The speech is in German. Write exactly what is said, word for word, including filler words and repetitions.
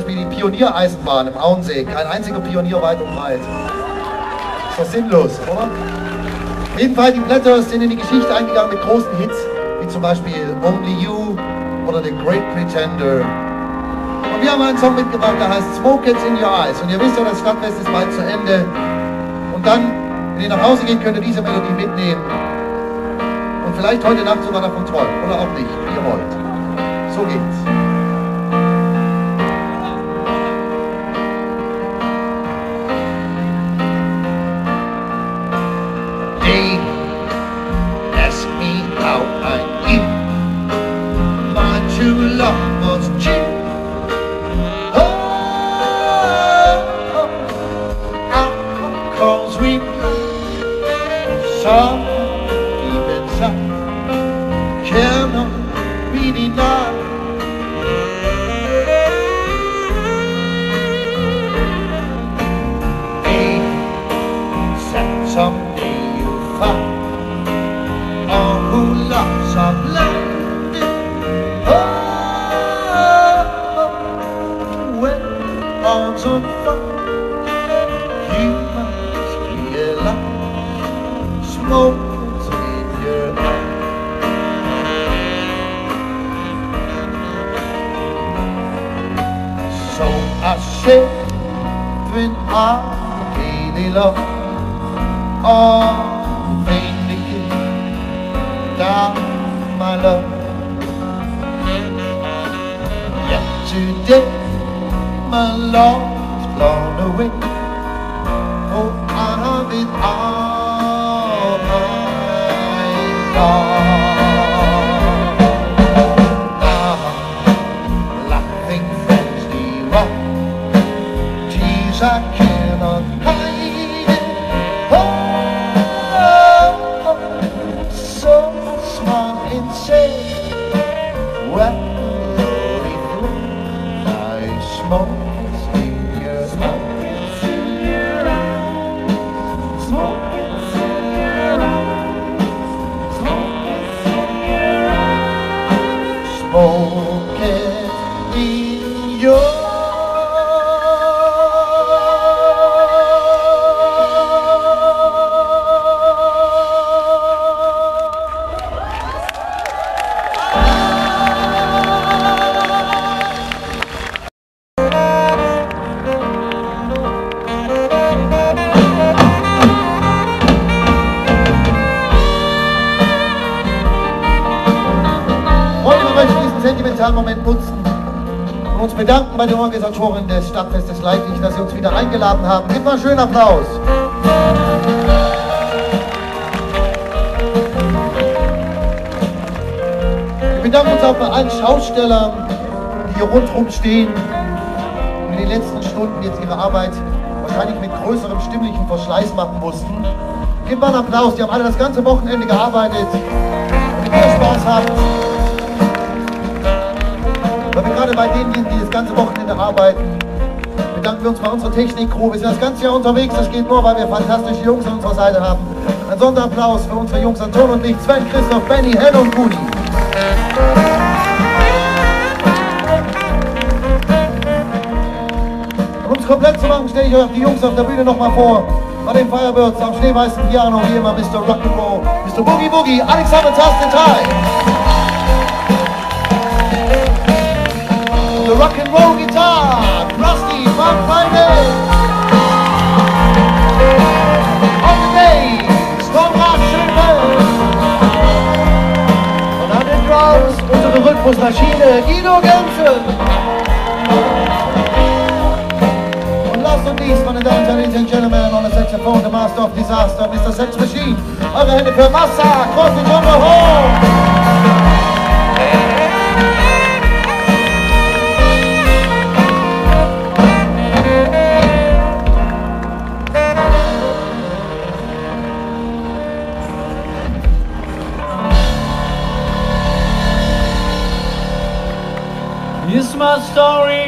Beispiel die Pioniereisenbahn im Auensee. Kein einziger Pionier weit und breit. Ist das sinnlos, oder? Jedenfalls, die Blätter sind in die Geschichte eingegangen mit großen Hits, wie zum Beispiel Only You oder The Great Pretender. Und wir haben einen Song mitgebracht, der heißt Smoke Gets in Your Eyes. Und ihr wisst ja, das Stadtfest ist bald zu Ende. Und dann, wenn ihr nach Hause geht, könnt ihr diese Melodie mitnehmen. Und vielleicht heute Nacht sogar davon träumen. Oder auch nicht, wie ihr wollt. So geht's. They ask me how I am. My true love was cheap. Cause we some deep inside cannot be denied. Hey, someday you'll find all who loves are blinded. Oh, when all's on fire, you smoke in your eyes. So I said when I really love all faintly down my love. Yet today my love is blown away. Oh, out of it all, my God. Now, laughing frenzy wrong, tears I cannot hide it. Oh, so small and sad, well, I smoke in your smoke. Smoke in your sentimentalen Moment nutzen und uns bedanken bei den Organisatoren des Stadtfestes Leipzig, dass sie uns wieder eingeladen haben. Gebt mal einen schönen Applaus. Wir bedanken uns auch bei allen Schaustellern, die hier rundherum stehen und in den letzten Stunden jetzt ihre Arbeit wahrscheinlich mit größerem stimmlichen Verschleiß machen mussten. Gebt mal einen Applaus, die haben alle das ganze Wochenende gearbeitet. Wenn ihr Spaß habt, weil wir gerade bei denen sind, die das ganze Wochenende arbeiten, bedanken wir uns bei unserer Technik-Crew. Wir sind das ganze Jahr unterwegs, das geht nur, weil wir fantastische Jungs an unserer Seite haben. Ein Sonderapplaus für unsere Jungs Anton und mich, Sven, Christoph, Benny, Hell und Gudi. Um es komplett zu machen, stelle ich euch die Jungs auf der Bühne nochmal vor. Bei den Firebirds am schneeweißen Piano, wie immer Mister Rock'n'Roll, Mister Boogie Boogie, Alexander Tastenteil. The Rock'n'Roll Guitar, Rusty Van Friday. On the bass, Konrad Schönfeld. Und an den Drums, unsere Rhythmusmaschine, Guido Genschen. Und last but not least, meine Damen und Herren, Gentlemen, on the saxophone, the master of disaster, Mister Sex Machine. Eure Hände für Massa, große Junge hoch. Here's my story